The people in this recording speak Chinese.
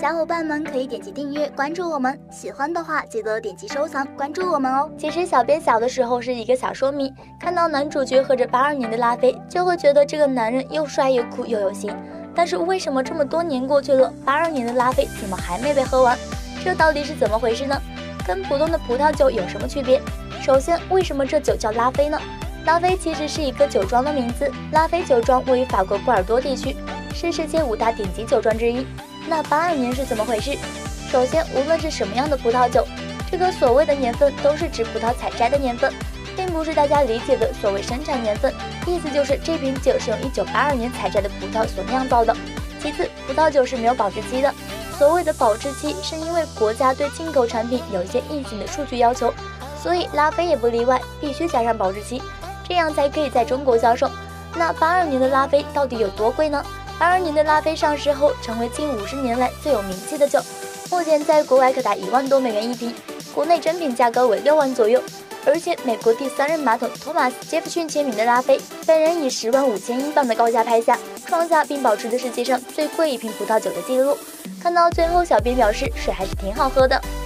小伙伴们可以点击订阅关注我们，喜欢的话记得点击收藏关注我们哦。其实小编小的时候是一个小说迷，看到男主角喝着82年的拉菲，就会觉得这个男人又帅又酷又有型。但是为什么这么多年过去了，82年的拉菲怎么还没被喝完？这到底是怎么回事呢？跟普通的葡萄酒有什么区别？首先，为什么这酒叫拉菲呢？拉菲其实是一个酒庄的名字，拉菲酒庄位于法国波尔多地区，是世界5大顶级酒庄之一。那82年是怎么回事？首先，无论是什么样的葡萄酒，这个所谓的年份都是指葡萄采摘的年份，并不是大家理解的所谓生产年份，意思就是这瓶酒是用1982年采摘的葡萄所酿造的。其次，葡萄酒是没有保质期的，所谓的保质期是因为国家对进口产品有一些硬性的数据要求，所以拉菲也不例外，必须加上保质期，这样才可以在中国销售。那82年的拉菲到底有多贵呢？82年的拉菲上市后，成为近50年来最有名气的酒，目前在国外可达1万多美元一瓶，国内真品价格为6万左右。而且美国第3任马桶托马斯·杰弗逊签名的拉菲，被人以10.5万英镑的高价拍下，创下并保持着世界上最贵一瓶葡萄酒的记录。看到最后，小编表示水还是挺好喝的。